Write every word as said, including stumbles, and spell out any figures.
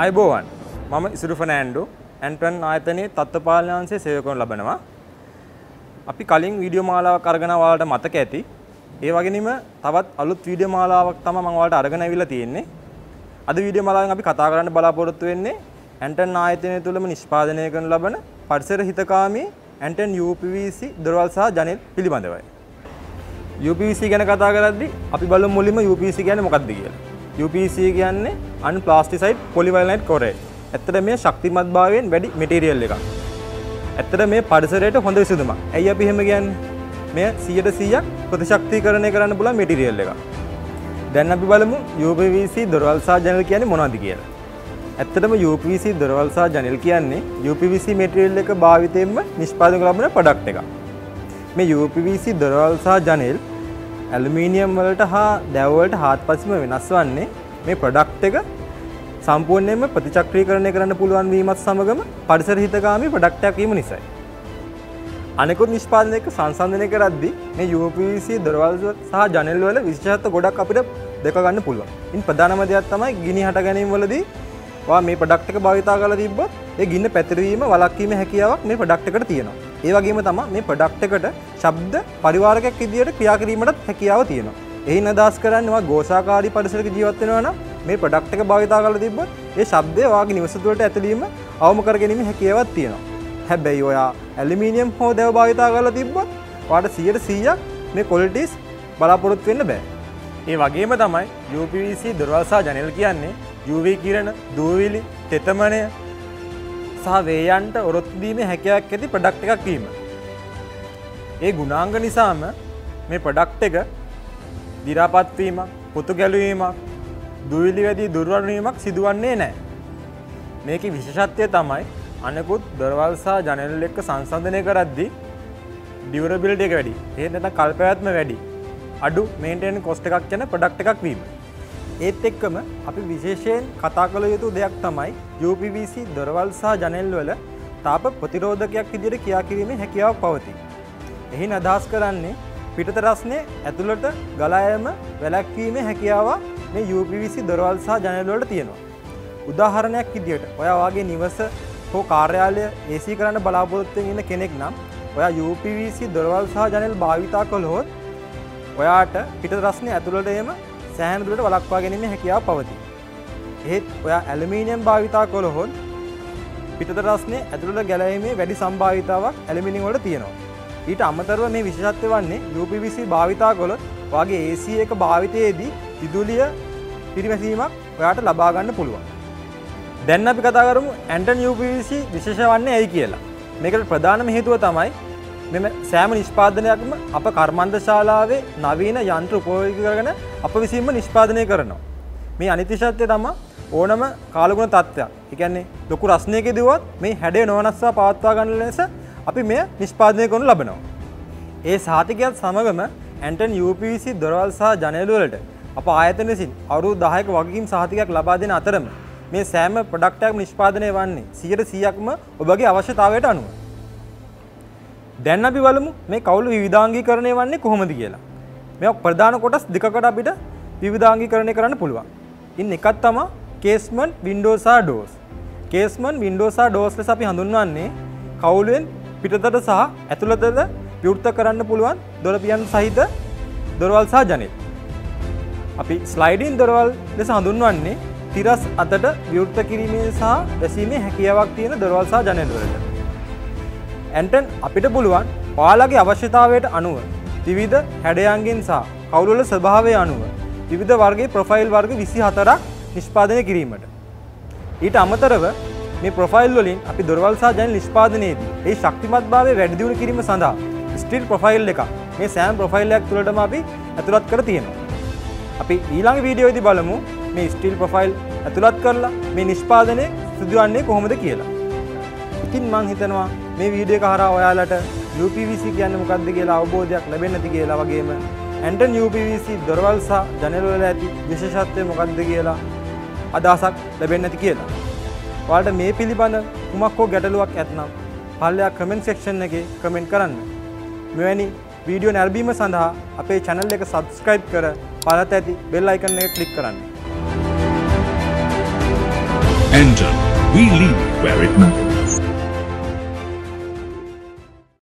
අයිබෝවන් මම ඉසුරු ෆර්නෑන්ඩෝ ඇන්ටන් ආයතනයේ තත්ත්ව පාලනාංශයේ සේවය කරනු ලබනවා. අපි කලින් වීඩියෝ මාලාවක් අරගෙන ඔයාලට මතක ඇති. ඒ වගේම තවත් අලුත් වීඩියෝ මාලාවක් තමයි මම ඔයාලට අරගෙන අවිල්ලා තියෙන්නේ. අද වීඩියෝ මාලාවෙන් අපි කතා කරන්න බලාපොරොත්තු වෙන්නේ ඇන්ටන් ආයතනය තුළම නිෂ්පාදනය කරන ලබන පරිසර හිතකාමී Anton U P V C දොරවල් සහ ජනෙල් පිළිබඳවයි. යූ පී වී සී ගැන කතා කරද්දී අපි බලමු මුලින්ම යූ පී වී සී කියන්නේ මොකක්ද කියලා. යූ පී වී සී කියන්නේ අන්ප්ලාස්ටිසයිඩ් පොලිවයිලනයිට් ක්ලොරයිඩ්. ඇත්තට මේ ශක්තිමත්භාවයෙන් වැඩි මැටීරියල් එකක්. ඇත්තට මේ පරිසරයට හොඳ විසඳුමක්. ඇයි අපි එහෙම කියන්නේ? මේ සීයට සීයක් ප්‍රතිශක්තිකරණය කරන්න පුළුවන් මැටීරියල් එකක්. දැන් අපි බලමු යූ පී වී සී දොරවල් සහ ජනෙල් කියන්නේ මොනවද කියලා. ඇත්තටම යූ පී වී සී දොරවල් සහ ජනෙල් කියන්නේ U P V C material එක භාවිතයෙන්ම නිෂ්පාදනය කරන ලබන ප්‍රොඩක්ට් එකක්. මේ යූ පී වී සී දොරවල් සහ ජනෙල් ඇලුමිනියම් වලට හා දැව වලට හාත්පසින්ම වෙනස් වන්නේ මේ ප්‍රොඩක්ට් එක සම්පූර්ණයෙන්ම ප්‍රතිචක්‍රීකරණය කරන්න පුළුවන් වීමත් සමගම පරිසර හිතකාමී ප්‍රොඩක්ට් එකක් වීම නිසායි. අනෙකුත් නිෂ්පාදන එක්ක සංසන්දනය කරද්දී මේ යූ පී වී සී දොරවල් සහ ජනෙල් වල විශේෂත්ව ගොඩක් අපිට දෙක ගන්න පුළුවන්. ඉන් ප්‍රධානම දෙයක් තමයි ගිනි හට ගැනීම වලදී වා මේ ප්‍රොඩක්ට් එක භාවිතා කරලා තිබ්බොත් ඒ ගින්න පැතිරීම වළක්වීමේ හැකියාවක් මේ ප්‍රොඩක්ට් එකට තියෙනවා. ඒ වගේම තමයි මේ ප්‍රොඩක්ට් එකට ශබ්ද පරිවාරකයක් විදියට ක්‍රියා කිරීමටත් හැකියාව තියෙනවා. එයින් අදහස් කරන්නේ වා ഘോഷාකාරී පරිසරයක ජීවත් වෙනවා නම් මේ ප්‍රොඩක්ට් එක භාවිතා කරලා තිබ්බොත් ඒ ශබ්දය වාගේ නිවස තුළට ඇතුළීම අවම කර ගැනීමේ හැකියාවක් තියෙනවා. හැබැයි ඔයා ඇලුමිනියම් හෝ දැව භාවිතා කරලා තිබ්බොත් ඔයාට සීයට සීයක් මේ ක්වොලිටිස් බලාපොරොත්තු වෙන්න බෑ. ඒ වගේම තමයි යූ පී වී සී දොරවල් සහ ජනෙල් කියන්නේ යූ වී කිරණ, දූවිලි, තෙතමනය සහ වේයන්ට ඔරොත්තු දීමේ හැකියාවක් ඇති ප්‍රොඩක්ට් එකක් වීම. ඒ ගුණාංග නිසාම මේ ප්‍රොඩක්ට් එක දි รา පත් වීමක්, පොතු ගැලවීමක්, දූවිලි වැඩි දුර්වල වීමක් සිදුවන්නේ නැහැ. මේකේ විශේෂත්වය තමයි අනෙකුත් දොරවල් සහ ජනෙල් එක්ක සංසන්දනය කරද්දී ඩියුරබිලිටි එක වැඩි. ඒ නැත්නම් කල්පැවැත්ම වැඩි. අඩු මේන්ටේන් කොස්ට් එකක් යන ප්‍රොඩක්ට් එකක් වීම. ඒත් එක්කම අපි විශේෂයෙන් කතා කළ යුතු දෙයක් තමයි යූ පී වී සී දොරවල් සහ ජනෙල් වල තාප ප්‍රතිරෝධකයක් විදිහට ක්‍රියා කිරීමේ හැකියාවක් පවතී. එහින් අදහස් කරන්නේ පිටත රස්නේ ඇතුළට ගලා යාම වැළැක්වීමේ හැකියාව මේ යූ පී වී සී දොරවල් සහ ජනෙල් වලට තියෙනවා. උදාහරණයක් විදිහට ඔයා වාගේ නිවස හෝ කාර්යාලය ඒ සී කරන්න බලාපොරොත්තු වෙන ඉන්න කෙනෙක් නම් ඔයා යූ පී වී සී දොරවල් සහ ජනෙල් භාවිතා කළොත් ඔයාට පිටත රස්නේ ඇතුළට එම සෑහෙන දුරට වළක්වා ගැනීමේ හැකියාව පවතී. එහෙත් ඔයා ඇලුමිනියම් භාවිතා කළොත් පිටත රස්නේ ඇතුළට ගැලවීමේ වැඩි සම්භාවිතාවක් ඇලුමිනියම් වලට තියෙනවා. ඊට අමතරව මේ විශේෂත්වය වන්නේ යූ පී වී සී භාවිතා කළොත් ඔයාගේ ඒ සී එක භාවිතයේදී විදුලිය පිරිමැසීමක් ඔයාට ලබා ගන්න පුළුවන්. දැන් අපි කතා කරමු Anton U P V C විශේෂ වන්නේ ඇයි කියලා. මේකට ප්‍රධානම හේතුව තමයි මෙම සෑම නිෂ්පාදනයක්ම අප කර්මාන්තශාලාවේ නවීන යන්ත්‍ර උපයෝගී කරගෙන අප විසින්ම නිෂ්පාදනය කරනවා. මේ අනිත් විශේෂත්වය තමයි ඕනම කාලගුණ තත්ත්වයක්. ඒ කියන්නේ ලොකු රස්නයකදීවත් මේ හැඩය නොවනස්සා පවත්වා ගන්න ලෙස අපි මෙය නිෂ්පාදනය කරනු ලබනවා. ඒ සහතිකයත් සමගම Anton U P V C දොරවල් සහ ජනෙල් වලට අප ආයතන විසින් අවුරුදු දහයක වගකීම් සහතිකයක් ලබා දෙන අතරම මේ සෑම ප්‍රොඩක්ට් එකක්ම නිෂ්පාදනය වන්නේ සීයට සීයක්ම ඔබගේ අවශ්‍යතාවයට අනුව. දැන් අපි බලමු මේ කවුළු විවිධාංගීකරණය වන්නේ කොහොමද කියලා. මේක ප්‍රධාන කොටස් දෙකකට අපිට විවිධාංගීකරණය කරන්න පුළුවන්. ඉන් එකක් තමයි කේස්මන්ට්, වින්ඩෝස් සහ ඩෝර්ස්. කේස්මන්ට්, වින්ඩෝස් සහ ඩෝර්ස් ලෙස අපි හඳුන්වන්නේ කවුළුවෙන් පිටතට සහ ඇතුළතට විවෘත කරන්න පුළුවන් දොර පියන් සහිත දොරවල් සහ ජනෙල්. අපි ස්ලයිඩින් දොරවල් ලෙස හඳුන්වන්නේ තිරස් අතට විවෘත කිරීමේ සහ වැසීමේ හැකියාවක් තියෙන දොරවල් සහ ජනෙල් වලට. ඇන්ටන් අපිට පුළුවන් ඔයාලගේ අවශ්‍යතාවයට අනුව විවිධ හැඩයන්ගෙන් සහ කවුළු වල ස්වභාවය අනුව විවිධ වර්ගයේ ප්‍රොෆයිල් වර්ග විසි හතරක් නිෂ්පාදනය කිරීමට. ඊට අමතරව මේ ප්‍රොෆයිල් වලින් අපි දොරවල් සහ ජනෙල් නිෂ්පාදනයේදී ඒ ශක්තිමත්භාවය වැඩි දියුණු කිරීම සඳහා ස්ටිල් ප්‍රොෆයිල් එකක් මේ සෑම ප්‍රොෆයිල් එකක් තුළටම අපි ඇතුළත් කර තියෙනවා. අපි ඊළඟ වීඩියෝවේදී බලමු මේ ස්ටිල් ප්‍රොෆයිල් ඇතුළත් කරලා මේ නිෂ්පාදනය සිදුවන්නේ කොහොමද කියලා. ඉතින් මම හිතනවා මේ වීඩියෝ එක හරහා ඔයාලට යූ පී වී සී කියන්නේ මොකක්ද කියලා අවබෝධයක් ලැබෙන්න ඇති කියලා වගේම Anton U P V C දොරවල් සහ ජනෙල් වල ඇති විශේෂත්වය මොකක්ද කියලා අදහසක් ලැබෙන්න ඇති කියලා. ඔයාලට මේ පිළිබඳ කුමක් හෝ ගැටලුවක් ඇතනම් පල්ලෙහා කමෙන්ට් සෙක්ෂන් එකේ කමෙන්ට් කරන්න. මෙවැනි වීඩියෝ නැරඹීම සඳහා අපේ channel එක subscribe කර පළත ඇති bell icon එක click කරන්න. Anton, we lead where it matters.